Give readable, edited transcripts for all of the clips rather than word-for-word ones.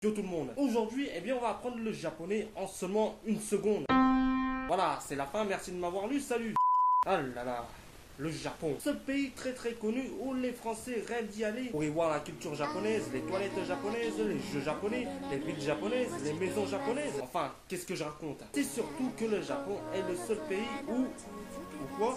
Yo tout le monde, aujourd'hui on va apprendre le japonais en seulement une seconde. Voilà, c'est la fin, merci de m'avoir lu, salut. Ah là là, le Japon, ce pays très connu où les Français rêvent d'y aller pour y voir la culture japonaise, les toilettes japonaises, les jeux japonais, les villes japonaises, les maisons japonaises. Enfin, qu'est-ce que je raconte? C'est surtout que le Japon est le seul pays où quoi?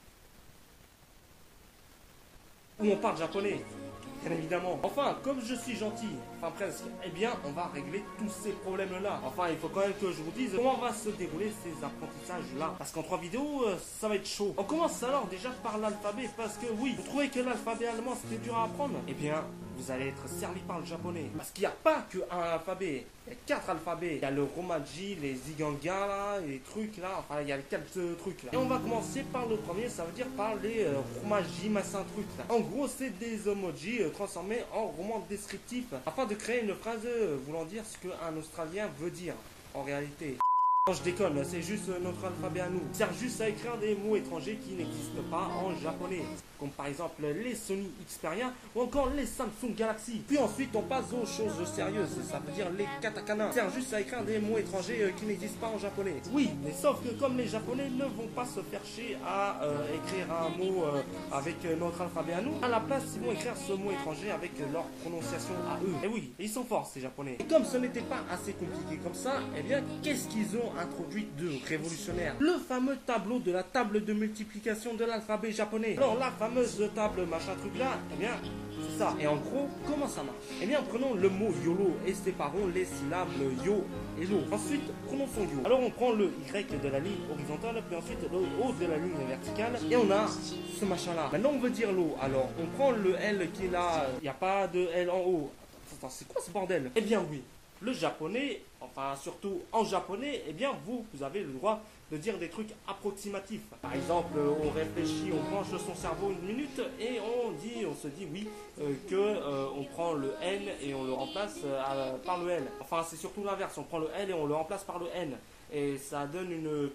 Où on parle japonais. Bien évidemment. Enfin, comme je suis gentil, enfin presque, on va régler tous ces problèmes-là. Enfin, il faut quand même que je vous dise comment va se dérouler ces apprentissages-là. Parce qu'en 3 vidéos, ça va être chaud. On commence alors déjà par l'alphabet, parce que oui, vous trouvez que l'alphabet allemand c'était dur à apprendre? Vous allez être servi par le japonais. Parce qu'il n'y a pas que un alphabet, il y a 4 alphabets. Il y a le romaji, les ziganga là, les trucs là, enfin il y a les 4 trucs là. Et on va commencer par le premier, ça veut dire par les romaji, machin truc là. En gros, c'est des emojis transformés en romans descriptifs afin de créer une phrase voulant dire ce qu'un Australien veut dire en réalité. Non, je déconne, c'est juste notre alphabet à nous. Il sert juste à écrire des mots étrangers qui n'existent pas en japonais. Comme par exemple les Sony Xperia ou encore les Samsung Galaxy. Puis ensuite on passe aux choses sérieuses, ça veut dire les katakana. Il sert juste à écrire des mots étrangers qui n'existent pas en japonais. Oui, mais sauf que comme les japonais ne vont pas se faire chier à écrire un mot avec notre alphabet à nous, à la place ils vont écrire ce mot étranger avec leur prononciation à eux. Et oui, ils sont forts ces japonais. Et comme ce n'était pas assez compliqué comme ça, qu'est-ce qu'ils ont introduit de révolutionnaire? Le fameux tableau de la table de multiplication de l'alphabet japonais. Alors la fameuse table machin truc là, c'est ça. Et en gros, comment ça marche? Prenons le mot YOLO et séparons les syllabes yo et lo. Ensuite, prenons son yo. Alors on prend le Y de la ligne horizontale, puis ensuite le O de la ligne verticale, et on a ce machin là. Maintenant on veut dire lo, alors on prend le L qui est là, il n'y a pas de L en haut. Attends, c'est quoi ce bordel? Oui. Le japonais, enfin surtout en japonais, vous avez le droit de dire des trucs approximatifs. Par exemple, on réfléchit, on penche son cerveau une minute et on se dit oui, on prend le N et on le remplace par le L. Enfin, c'est surtout l'inverse, on prend le L et on le remplace par le N. Et ça donne une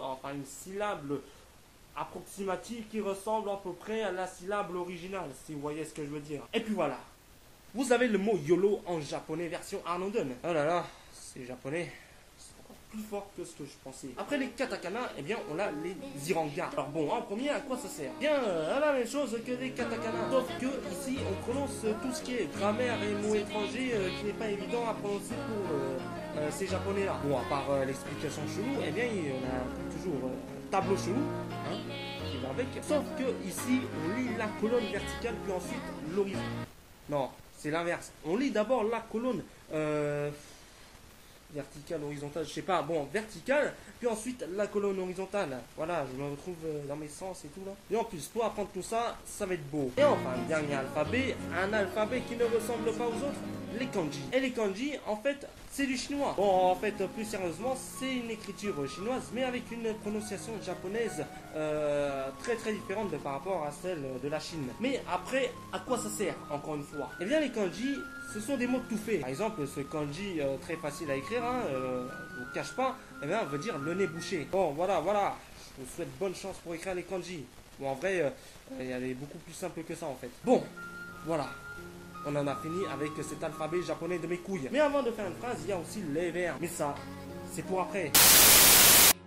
syllabe approximative qui ressemble à peu près à la syllabe originale, si vous voyez ce que je veux dire. Et puis voilà. Vous avez le mot YOLO en japonais version Arnolden. Oh là là, c'est japonais. C'est encore plus fort que ce que je pensais. Après les katakana, on a les ziranga. Alors bon, en premier, à quoi ça sert? La même chose que les katakana. Sauf que ici, on prononce tout ce qui est grammaire et mots étrangers qui n'est pas évident à prononcer pour ces japonais-là. Bon, à part l'explication chelou, on a toujours un tableau chelou. Qui va avec. Sauf que ici, on lit la colonne verticale, puis ensuite l'horizon. Non. C'est l'inverse. On lit d'abord la colonne verticale, horizontale, je sais pas. Bon, verticale, puis ensuite la colonne horizontale. Voilà, je me retrouve dans mes sens et tout là. Et en plus, pour apprendre tout ça, ça va être beau. Et enfin, le dernier alphabet, un alphabet qui ne ressemble pas aux autres, les kanji. Et les kanji, en fait, c'est du chinois. Bon, en fait, plus sérieusement, c'est une écriture chinoise, mais avec une prononciation japonaise très différente par rapport à celle de la Chine. Mais après, à quoi ça sert, encore une fois? Les kanji, ce sont des mots tout faits. Par exemple, ce kanji très facile à écrire, je vous cache pas, veut dire le nez bouché. Bon, voilà. Je vous souhaite bonne chance pour écrire les kanji. Bon, en vrai, elle est beaucoup plus simple que ça, en fait. Bon, voilà. On en a fini avec cet alphabet japonais de mes couilles. Mais avant de faire une phrase, il y a aussi les verbes. Mais ça, c'est pour après.